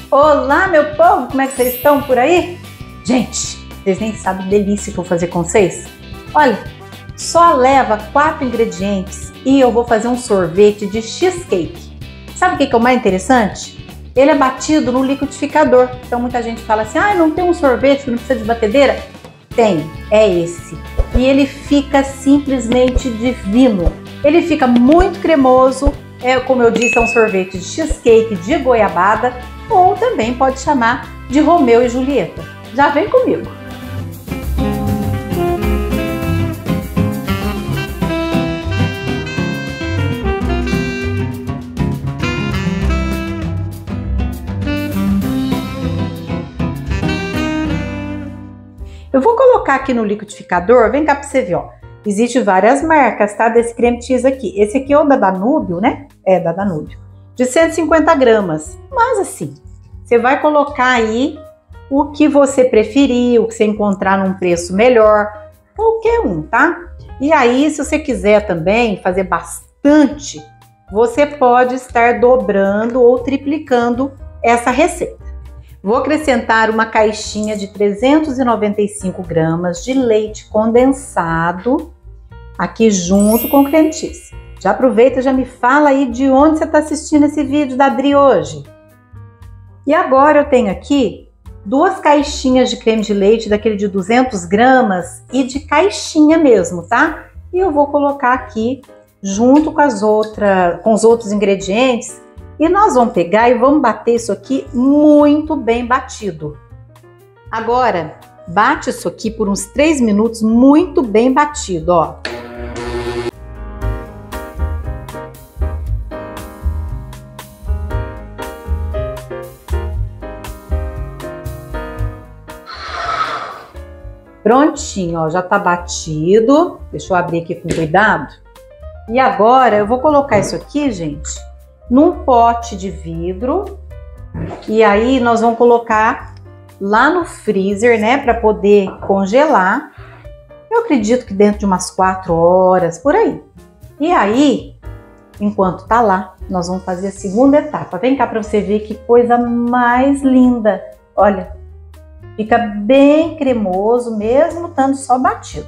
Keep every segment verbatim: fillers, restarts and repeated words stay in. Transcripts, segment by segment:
Olá, meu povo, como é que vocês estão por aí? Gente, vocês nem sabem a delícia que eu vou fazer com vocês. Olha, só leva quatro ingredientes e eu vou fazer um sorvete de cheesecake. Sabe o que é o mais interessante? Ele é batido no liquidificador. Então muita gente fala assim, ah, não tem um sorvete que não precisa de batedeira? Tem, é esse. E ele fica simplesmente divino. Ele fica muito cremoso. É, como eu disse, é um sorvete de cheesecake de goiabada, ou também pode chamar de Romeu e Julieta. Já vem comigo! Eu vou colocar aqui no liquidificador, vem cá pra você ver, ó. Existem várias marcas, tá? Desse creme cheese aqui. Esse aqui é o da Danúbio, né? É, da Danúbio. De cento e cinquenta gramas. Mas assim, você vai colocar aí o que você preferir, o que você encontrar num preço melhor. Qualquer um, tá? E aí, se você quiser também fazer bastante, você pode estar dobrando ou triplicando essa receita. Vou acrescentar uma caixinha de trezentos e noventa e cinco gramas de leite condensado aqui junto com o creme cheese. Já aproveita e já me fala aí de onde você está assistindo esse vídeo da Dri hoje. E agora eu tenho aqui duas caixinhas de creme de leite, daquele de duzentas gramas e de caixinha mesmo, tá? E eu vou colocar aqui junto com, as outras, com os outros ingredientes. E nós vamos pegar e vamos bater isso aqui muito bem batido. Agora, bate isso aqui por uns três minutos muito bem batido, ó. Prontinho, ó, já tá batido. Deixa eu abrir aqui com cuidado. E agora eu vou colocar isso aqui, gente, num pote de vidro, e aí nós vamos colocar lá no freezer, né, para poder congelar. Eu acredito que dentro de umas quatro horas, por aí. E aí, enquanto tá lá, nós vamos fazer a segunda etapa. Vem cá para você ver que coisa mais linda. Olha, fica bem cremoso, mesmo estando só batido.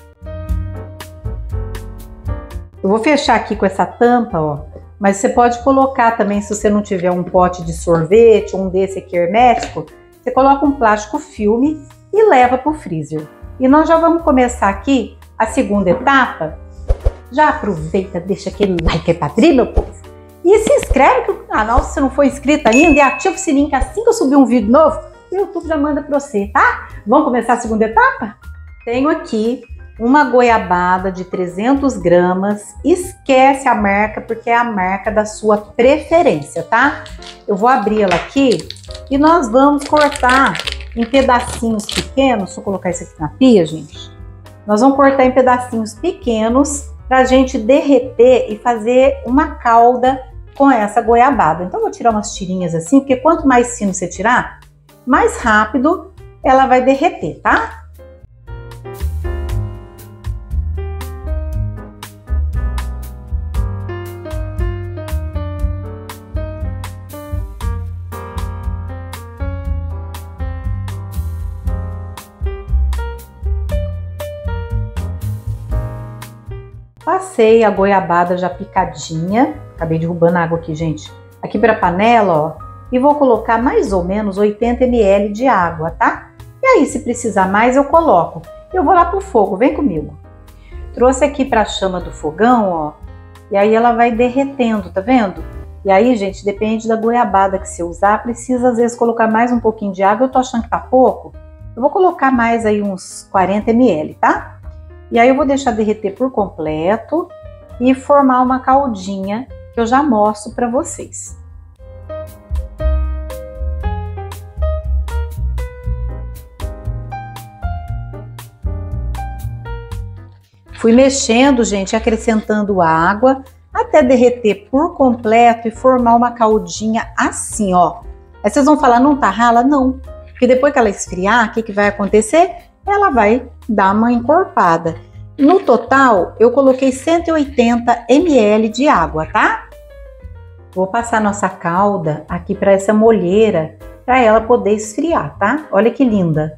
Eu vou fechar aqui com essa tampa, ó. Mas você pode colocar também, se você não tiver um pote de sorvete, um desse aqui hermético, você coloca um plástico filme e leva para o freezer. E nós já vamos começar aqui a segunda etapa. Já aproveita, deixa aquele like aí pra Dri, meu povo. E se inscreve no canal se você não for inscrito ainda e ativa o sininho que assim que eu subir um vídeo novo, o YouTube já manda para você, tá? Vamos começar a segunda etapa? Tenho aqui uma goiabada de trezentas gramas, esquece a marca, porque é a marca da sua preferência, tá? Eu vou abrir ela aqui e nós vamos cortar em pedacinhos pequenos. Deixa eu colocar isso aqui na pia, gente. Nós vamos cortar em pedacinhos pequenos pra gente derreter e fazer uma calda com essa goiabada. Então eu vou tirar umas tirinhas assim, porque quanto mais fino você tirar, mais rápido ela vai derreter, tá? Passei a goiabada já picadinha, acabei derrubando água aqui, gente, aqui para a panela, ó, e vou colocar mais ou menos oitenta mililitros de água, tá? E aí, se precisar mais, eu coloco. Eu vou lá pro fogo, vem comigo. Trouxe aqui para a chama do fogão, ó, e aí ela vai derretendo, tá vendo? E aí, gente, depende da goiabada que você usar, precisa às vezes colocar mais um pouquinho de água. Eu tô achando que tá pouco, eu vou colocar mais aí uns quarenta mililitros, tá? E aí eu vou deixar derreter por completo e formar uma caldinha que eu já mostro para vocês. Fui mexendo, gente, acrescentando água até derreter por completo e formar uma caldinha assim, ó. Aí vocês vão falar, não tá rala? Não, porque depois que ela esfriar, o que que vai acontecer? Ela vai dar uma encorpada. No total, eu coloquei cento e oitenta mililitros de água, tá? Vou passar nossa calda aqui para essa molheira para ela poder esfriar, tá? Olha que linda.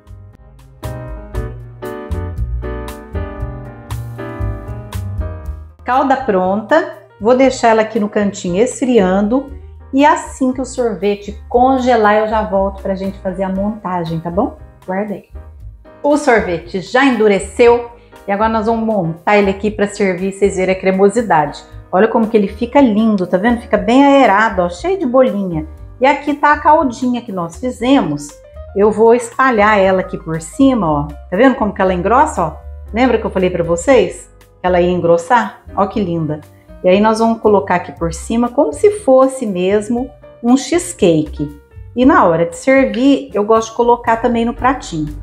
Calda pronta, vou deixar ela aqui no cantinho esfriando e assim que o sorvete congelar eu já volto para a gente fazer a montagem, tá bom? Guarda aí. O sorvete já endureceu e agora nós vamos montar ele aqui para servir, vocês verem a cremosidade. Olha como que ele fica lindo, tá vendo? Fica bem aerado, ó, cheio de bolinha. E aqui tá a caldinha que nós fizemos. Eu vou espalhar ela aqui por cima, ó. Tá vendo como que ela engrossa, ó? Lembra que eu falei para vocês? Ela ia engrossar? Ó que linda. E aí nós vamos colocar aqui por cima como se fosse mesmo um cheesecake. E na hora de servir, eu gosto de colocar também no pratinho.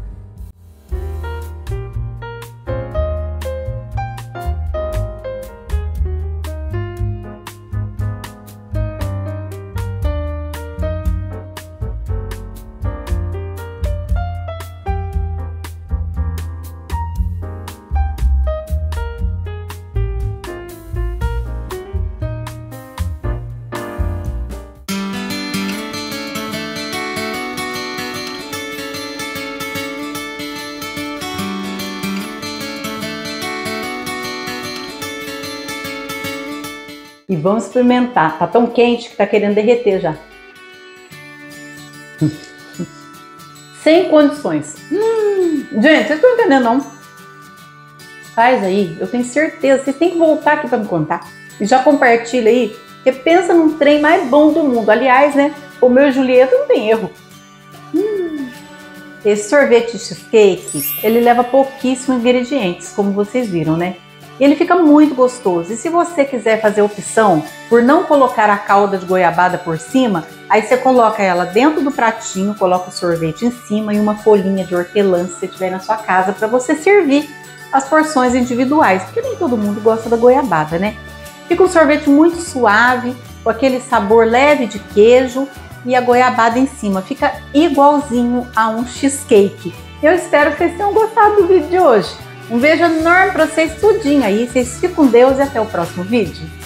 E vamos experimentar. Tá tão quente que tá querendo derreter já. Sem condições. Hum, gente, vocês estão entendendo não? Faz aí, eu tenho certeza. Vocês têm que voltar aqui para me contar. E já compartilha aí, porque pensa num trem mais bom do mundo. Aliás, né, o meu Julieta não tem erro. Hum. Esse sorvete de cheesecake, ele leva pouquíssimos ingredientes, como vocês viram, né? E ele fica muito gostoso. E se você quiser fazer a opção por não colocar a calda de goiabada por cima, aí você coloca ela dentro do pratinho, coloca o sorvete em cima e uma folhinha de hortelã se você tiver na sua casa para você servir as porções individuais, porque nem todo mundo gosta da goiabada, né? Fica um sorvete muito suave, com aquele sabor leve de queijo e a goiabada em cima. Fica igualzinho a um cheesecake. Eu espero que vocês tenham gostado do vídeo de hoje. Um beijo enorme para vocês tudinho aí. Vocês ficam com Deus e até o próximo vídeo.